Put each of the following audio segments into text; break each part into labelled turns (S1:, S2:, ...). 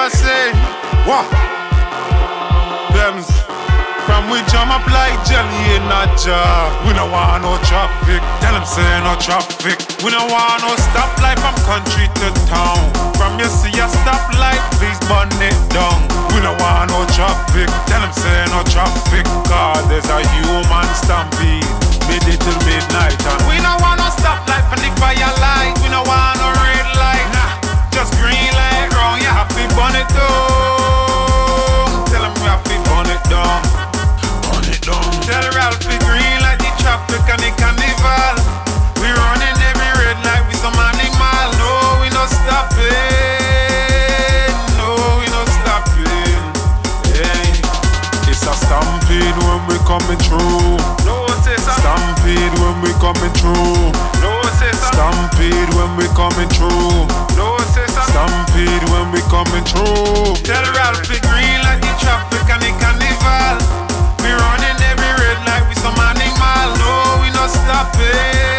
S1: I say, what? Rpemz. From we jam up like jelly in a jar. We don't want no traffic. Tell them say no traffic. We don't want no stoplight from country to town. From you see a stoplight, please burn it down. We don't want no traffic. Tell them say no traffic. Cause there's a human stampede. Midday till midnight. And we don't want no stoplight from the fire light. We don't want no red light. Nah, just green light wrong. You have to burn it down. Tell them we have to burn it down. Tell Ralphie green like the traffic and the carnival. We running every red light with some animal. No, we no stopping. No, we no stopping. Hey, it's a stampede when we coming through. No, it's a stampede when we coming through. No, it's a stampede when we coming through. No, it's a stampede when we coming through. Tell Ralphie green like the traffic and the carnival. We running every red light with some animal. No, we no stopping.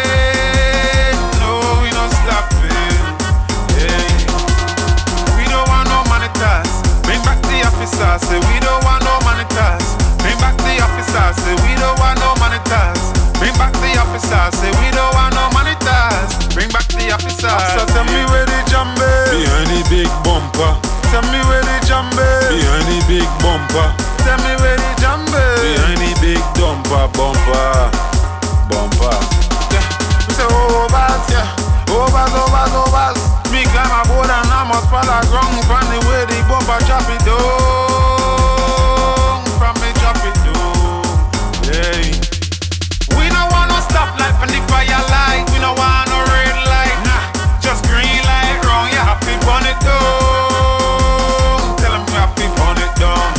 S1: No, we no stopping. Hey. We don't want no monitors. Bring back the officers. Say we don't want no monitors. Bring back the officers. Say we don't want no monitors. Bring back the officers. Say we don't want no monitors. Bring back the officers. So tell me where the jambe. Behind the big bumper. Tell me where the jambe. Behind the big bumper. Tell me where the jambe. Behind the big dumper, bumper. Yeah, we say overs, yeah. Overs. Me climb a board and I must fall a ground. From the way the bumper drop it down. From me drop it down. Yeah. We don't want no stoplight from the fire light. We don't want no red light. Nah, just green light wrong. You have to burn it down. Tell them you have to burn it down.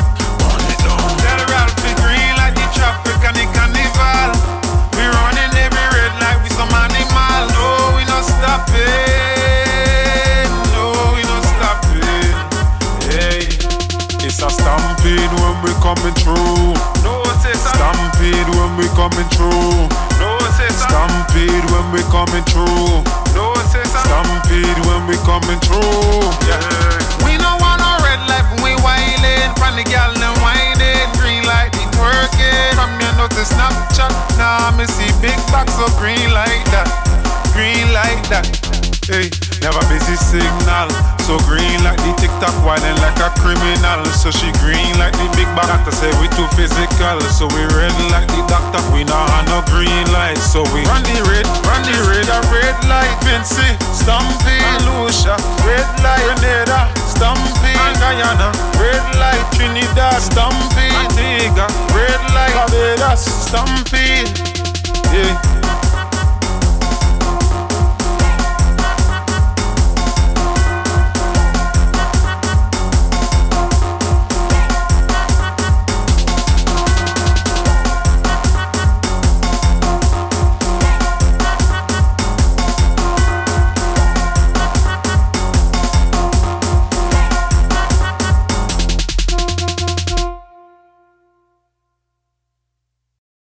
S1: And the carnival. We running every red light with some animal. No, we no stopping. No, we no stopping. Hey, it's a stampede when we coming through. No, it's a stampede when we coming through. No, it's a stampede when we coming through. No, it's a stampede when we coming through. Yeah. We no want no red light when we wildin'. From the gal and winding. Green light, we twerking. From me no to Snapchat. Nah, me see big box of green like that. Green like that. Hey, never busy signal. So green like the TikTok wildin' like a criminal. So she green like the big box. Doctor say we too physical. So we red like the doctor. We not have no green light. So we run the red, a red light. Vincy, Stampede, and Lucian, red light. Grenada, Stampede, and Guyana, red light. Trinidad, Stampede, Antigua, red light. Barbados, Stampede. Yeah.